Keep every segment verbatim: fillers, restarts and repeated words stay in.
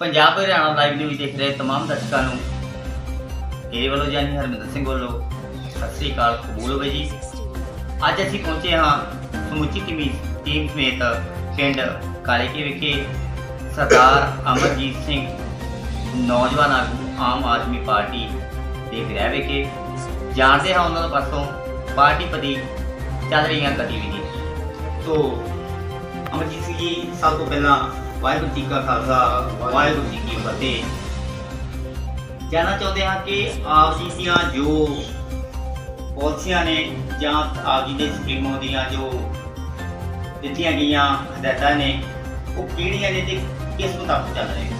Punjab Haryana live news देख रहे तमाम दर्शकों को मेरे वालों यानी हरमिंदर सिंह वालों सत श्री अकाल कबूल होवे जी। अज असीं पहुंचे हाँ समुची टीम टीम समेत पिंड कालेके विखे सरदार अमरजीत सिंह नौजवान आगू आम आदमी पार्टी के गृह विखे जानते हैं उन्होंने पासों पार्टी प्रति चल रही गतिविधियां। तो अमरजीत सिंह जी सब तो पहला वाहिगुरू जी का खालसा वाहिगुरू जी की फतेह। जानना चाहते हैं कि आप जी दियां जो पॉलिसियां ने जां आप जी के स्कीमों दियां जो दित्तियां गईयां हदायतां ने वो किहड़ियां ने ते किस मुताबिक चल रहे हैं?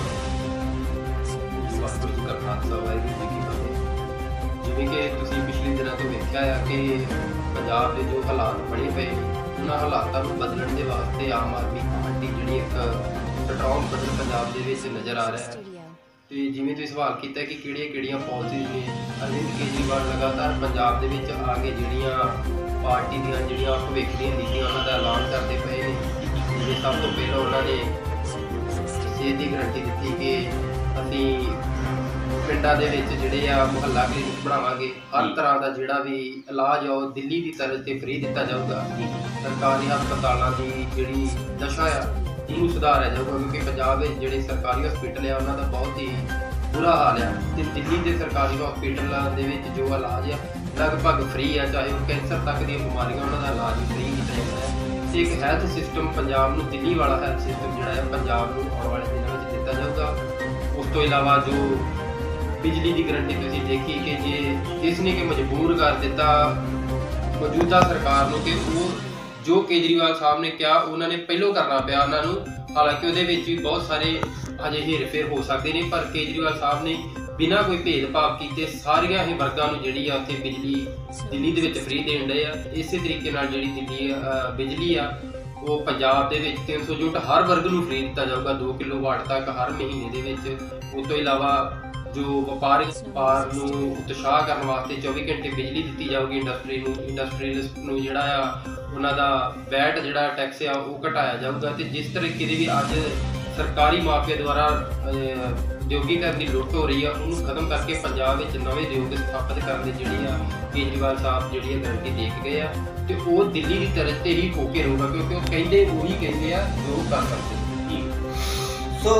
वाहिगुरू जी का खालसा वाहिगुरू जी की फतेह। जिवें कि तुसीं पिछले दिनों तो वेखिआ है कि पंजाब के जो हालात बने पे उन्होंने हालातों को बदलने के वास्ते आम आदमी पार्टी जी एक स्ट्रॉन्ग बदल पंजाब के नज़र आ रहा है। तो जिमें तुम सवाल किया कि किहड़ियां पालिसीज ने अरविंद केजरीवाल लगातार पंजाब के आके जिहड़ियां पार्टी दी जिहड़ियां भविख दी नीतियां उन्हां दा ऐलान करते पे ने। सब तो पहले उन्होंने सेहत की गारंटी दी कि असीं पिंडां दे विच जिहड़े आ मुहल्ला क्लिनिक बनावांगे, हर तरह का जिहड़ा भी इलाज आ दिल्ली की तरह से फ्री दिता जाऊगा। सरकारी हस्पतालों की जिहड़ी दशा आ इनू सुधारा जाऊगा क्योंकि पंजाब में जिहड़े सरकारी हॉस्पिटल है उन्हों का बहुत ही बुरा हाल है। तो दिल्ली के सरकारी हॉस्पिटलों के जो इलाज है लगभग फ्री है, चाहे वो कैंसर तक दी बीमारियां उन्होंने इलाज फ्री किया जाता है। तो एक हैल्थ सिस्टम पंजाब में दिल्ली वाला हैल्थ सिस्टम जोड़ा है पंजाब में आने वाले दिनों में दिता जाऊगा। उस तो इलावा जो बिजली की गारंटी तुसीं देखी कि जे इसने के मजबूर कर दिता मौजूदा सरकार को कि वो जो केजरीवाल साहब ने क्या उन्होंने पहलों करना पाया उन्होंने। हालांकि वो भी बहुत सारे अजे हेर फेर हो सकते हैं, पर केजरीवाल साहब ने बिना कोई भेदभाव किए सारिया ही वर्गों को जी उत्थे बिजली दिल्ली के फ्री देन डे आ। इस तरीके जी दिल्ली बिजली आ वो पंजाब के तीन सौ यूनिट हर वर्ग को फ्री दिता जाऊगा, दो किलो वाट तक हर महीने के। उस तो इलावा जो व्यापारिक व्यापार को उत्साह करने वास्ते चौबी घंटे बिजली दी जाएगी। इंडस्ट्री इंडस्ट्रीलिस्ट को जोड़ा उन्हों का वैट जोड़ा टैक्स आ वो घटाया जाऊगा। तो जिस तरीके की भी अज सरकारी माफिया द्वारा उद्योगीकरण की लुट हो रही है उन्होंने खत्म करके पंजाब में नवे उद्योग स्थापित करने की जी केजरीवाल साहब जी गारंटी दे के गए हैं। तो वो दिल्ली की तरफ से ही होके रहूगा क्योंकि वो कहते वही कहते हैं जो कर सकते। सो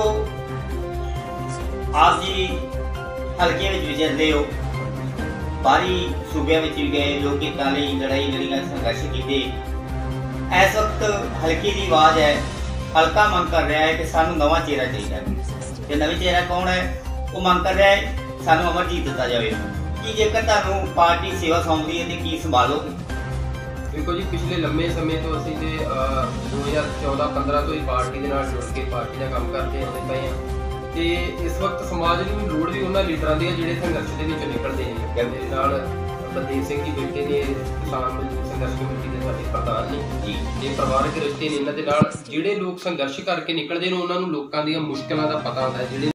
आप जी हल्के में विचरते हो, बाहरी सूबे में भी गए, लोकहितां लई लड़ाई लड़ियां संघर्ष किए। इस वक्त हल्के की आवाज़ है, हल्का मंग कर रहा है कि सानू नवा चेहरा चाहिए। तो नवी चेहरा कौन है? वो मंग कर रहा है सानू अमरजीत दिता जाए कि जेकर तुहानू पार्टी सेवा सौंपदी है तो की संभालोगे? देखो जी पिछले लंबे समय तो असीं ते दो हज़ार चौदह पंद्रह तो ही पार्टी के नाल जुड़ के पार्टी का काम करते आते पए हैं। तो इस वक्त समाज को लोड़ भी उन्होंने लीडर की जोड़े संघर्ष के निकलते हैं। मेरे नाल बलदेव सिंह जी बैठे ने किसान मजदूर संघर्ष कमेटी के साडे प्रधान ने जी ये परिवारक रिश्ते ने इन्होंने जोड़े लोग संघर्ष करके निकलते हैं उन्होंने लोगों दी मुश्किलों का पता होता है।